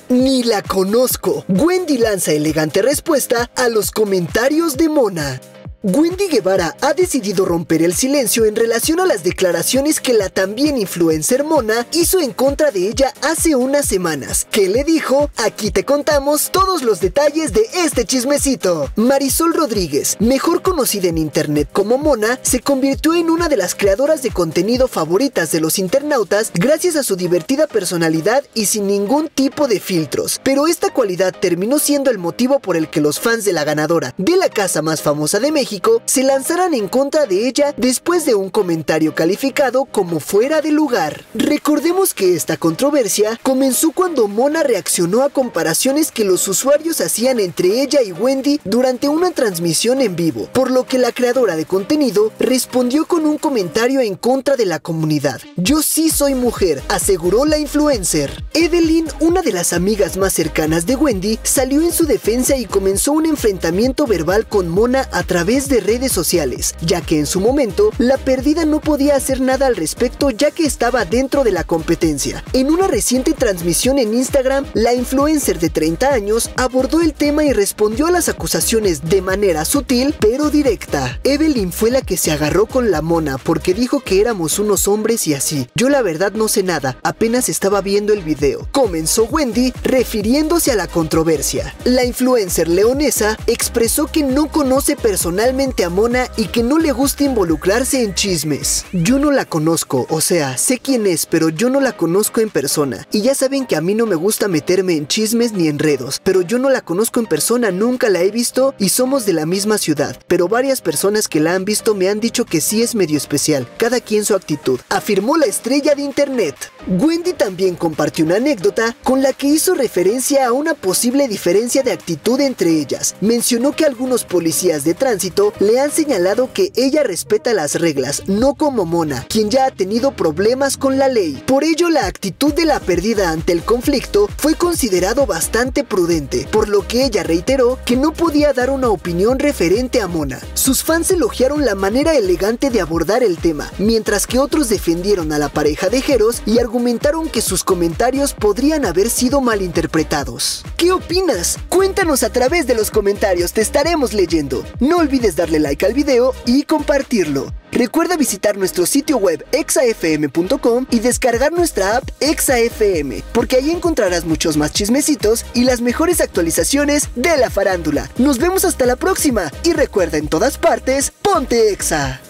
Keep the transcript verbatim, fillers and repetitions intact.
Ni la conozco. Wendy lanza elegante respuesta a los comentarios de Mona. Wendy Guevara ha decidido romper el silencio en relación a las declaraciones que la también influencer Mona hizo en contra de ella hace unas semanas. ¿Qué le dijo? Aquí te contamos todos los detalles de este chismecito. Marisol Rodríguez, mejor conocida en internet como Mona, se convirtió en una de las creadoras de contenido favoritas de los internautas gracias a su divertida personalidad y sin ningún tipo de filtros. Pero esta cualidad terminó siendo el motivo por el que los fans de la ganadora de la casa más famosa de México se lanzaran en contra de ella después de un comentario calificado como fuera de lugar. Recordemos que esta controversia comenzó cuando Mona reaccionó a comparaciones que los usuarios hacían entre ella y Wendy durante una transmisión en vivo, por lo que la creadora de contenido respondió con un comentario en contra de la comunidad. Yo sí soy mujer, aseguró la influencer. Evelyn, una de las amigas más cercanas de Wendy, salió en su defensa y comenzó un enfrentamiento verbal con Mona a través de redes sociales, ya que en su momento la perdida no podía hacer nada al respecto ya que estaba dentro de la competencia. En una reciente transmisión en Instagram, la influencer de treinta años abordó el tema y respondió a las acusaciones de manera sutil pero directa. Evelyn fue la que se agarró con la Mona porque dijo que éramos unos hombres y así. Yo la verdad no sé nada, apenas estaba viendo el video. Comenzó Wendy refiriéndose a la controversia. La influencer leonesa expresó que no conoce personalmente a Mona y que no le gusta involucrarse en chismes. Yo no la conozco, o sea, sé quién es, pero yo no la conozco en persona. Y ya saben que a mí no me gusta meterme en chismes ni enredos, pero yo no la conozco en persona, nunca la he visto y somos de la misma ciudad. Pero varias personas que la han visto me han dicho que sí es medio especial, cada quien su actitud, afirmó la estrella de internet. Wendy también compartió una anécdota con la que hizo referencia a una posible diferencia de actitud entre ellas. Mencionó que algunos policías de tránsito le han señalado que ella respeta las reglas, no como Mona, quien ya ha tenido problemas con la ley. Por ello, la actitud de la perdida ante el conflicto fue considerado bastante prudente, por lo que ella reiteró que no podía dar una opinión referente a Mona. Sus fans elogiaron la manera elegante de abordar el tema, mientras que otros defendieron a la pareja de Jeros y argumentaron que sus comentarios podrían haber sido malinterpretados. ¿Qué opinas? Cuéntanos a través de los comentarios, te estaremos leyendo. No olvides darle like al video y compartirlo. Recuerda visitar nuestro sitio web exa f m punto com y descargar nuestra app Exa F M, porque ahí encontrarás muchos más chismecitos y las mejores actualizaciones de la farándula. Nos vemos hasta la próxima y recuerda, en todas partes, ponte Exa.